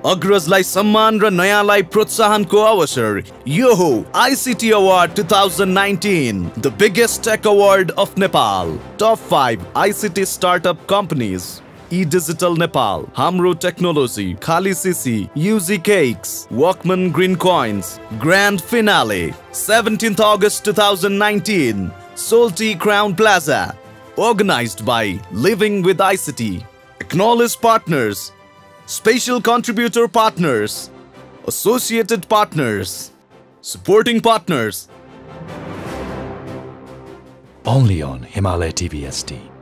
अग्रजलाई सम्मान र नयाँलाई प्रोत्साहनको अवसर। यो हो ICT Award 2019, the biggest tech award of Nepal. Top 5 ICT startup companies. E-Digital Nepal, Hamro Technology, Khali Sisi, UZ Cakes, Walkman Green Coins. Grand Finale, 17th August 2019, Solti Crown Plaza. Organized by Living with ICT. Acknowledged partners, special contributor partners, associated partners, supporting partners. Only on Himalaya TV SD.